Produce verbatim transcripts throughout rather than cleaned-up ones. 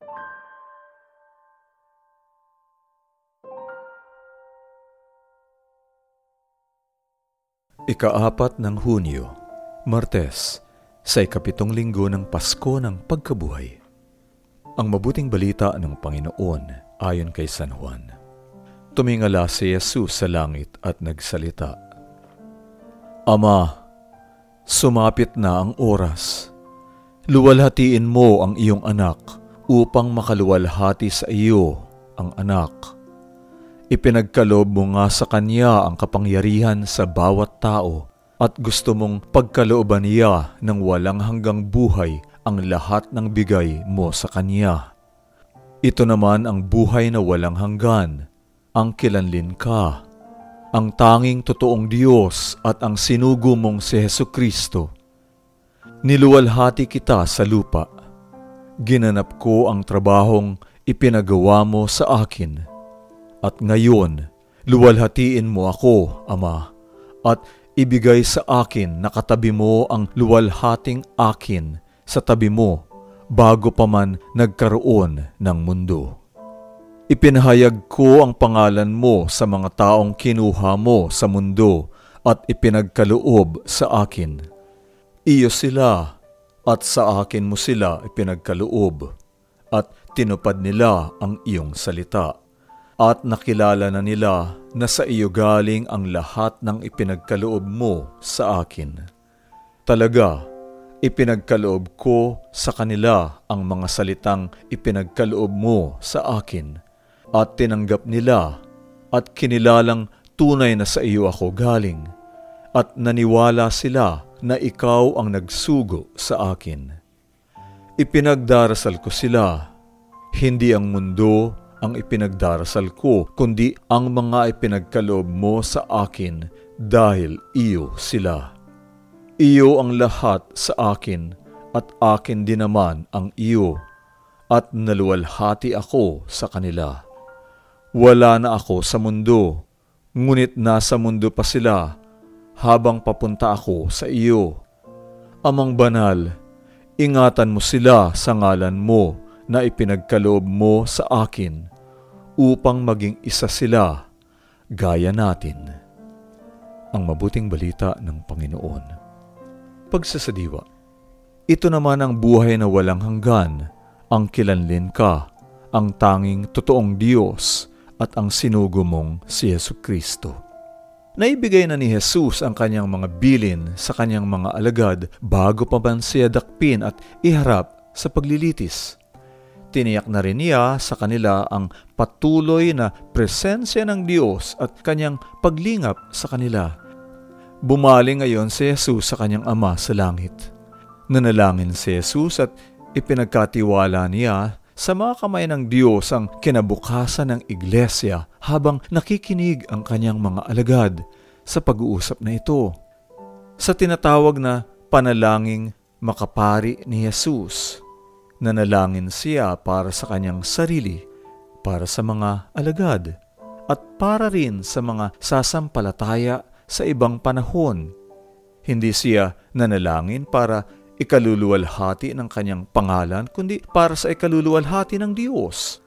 Ikaapat ng Hunyo, Martes, sa ikapitong linggo ng Pasko ng Pagkabuhay. Ang mabuting balita ng Panginoon ayon kay San Juan. Tumingala si Jesus sa langit at nagsalita, Ama, sumapit na ang oras. Luwalhatiin mo ang iyong anak upang makaluwalhati sa iyo ang anak. Ipinagkaloob mo nga sa Kanya ang kapangyarihan sa bawat tao at gusto mong pagkalooban niya ng walang hanggang buhay ang lahat ng bigay mo sa Kanya. Ito naman ang buhay na walang hanggan, ang kilanlin ka, ang tanging totoong Diyos at ang sinugo mong si Hesukristo. Niluwalhati kita sa lupa. Ginanap ko ang trabahong ipinagawa mo sa akin. At ngayon, luwalhatiin mo ako, Ama, at ibigay sa akin na katabi mo ang luwalhating akin sa tabi mo bago pa man nagkaroon ng mundo. Ipinahayag ko ang pangalan mo sa mga taong kinuha mo sa mundo at ipinagkaloob sa akin. Iyo sila at sa akin mo sila ipinagkaloob at tinupad nila ang iyong salita. At nakilala na nila na sa iyo galing ang lahat ng ipinagkaloob mo sa akin. Talaga, ipinagkaloob ko sa kanila ang mga salitang ipinagkaloob mo sa akin, at tinanggap nila at kinilalang tunay na sa iyo ako galing, at naniwala sila na ikaw ang nagsugo sa akin. Ipinagdarasal ko sila, hindi ang mundo ang ipinagdarasal ko, kundi ang mga ipinagkaloob mo sa akin dahil iyo sila. Iyo ang lahat sa akin at akin din naman ang iyo, at naluwalhati ako sa kanila. Wala na ako sa mundo, ngunit nasa mundo pa sila habang papunta ako sa iyo. Amang banal, ingatan mo sila sa ngalan mo na ipinagkaloob mo sa akin upang maging isa sila gaya natin. Ang mabuting balita ng Panginoon. Pagsasadiwa. Ito naman ang buhay na walang hanggan, ang kilanlin ka, ang tanging totoong Diyos at ang sinugo mong si Hesukristo. Naibigay na ni Jesus ang kanyang mga bilin sa kanyang mga alagad bago pa man siya dakpin at iharap sa paglilitis. Tiniyak na rin niya sa kanila ang patuloy na presensya ng Diyos at kanyang paglingap sa kanila. Bumaling ngayon si Jesus sa kanyang Ama sa langit. Nanalangin si Jesus at ipinagkatiwala niya sa mga kamay ng Diyos ang kinabukasan ng iglesia habang nakikinig ang kanyang mga alagad sa pag-uusap na ito. Sa tinatawag na panalangin makapari ni Jesus, nanalangin siya para sa kanyang sarili, para sa mga alagad, at para rin sa mga sasampalataya sa ibang panahon. Hindi siya nanalangin para ikaluluwalhati ng kanyang pangalan, kundi para sa ikaluluwalhati ng Diyos.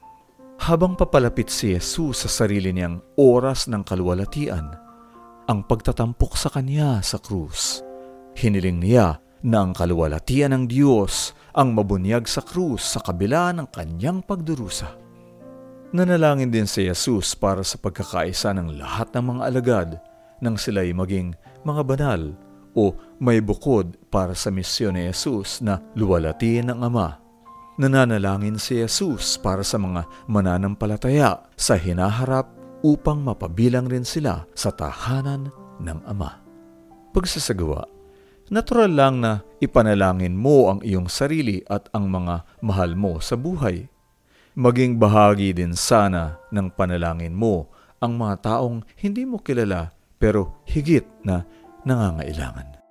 Habang papalapit si Jesus sa sarili niyang oras ng kaluwalhatian, ang pagtatampok sa kanya sa krus, hiniling niya na ang kaluwalhatian ng Diyos ang mabunyag sa krus sa kabila ng kanyang pagdurusa. Nanalangin din si Jesus para sa pagkakaisa ng lahat ng mga alagad nang sila'y maging mga banal o may bukod para sa misyon ni Jesus na luwalhatiin ng Ama. Nananalangin si Jesus para sa mga mananampalataya sa hinaharap upang mapabilang rin sila sa tahanan ng Ama. Pagsasagawa. Natural lang na ipanalangin mo ang iyong sarili at ang mga mahal mo sa buhay. Maging bahagi din sana ng panalangin mo ang mga taong hindi mo kilala pero higit na nangangailangan.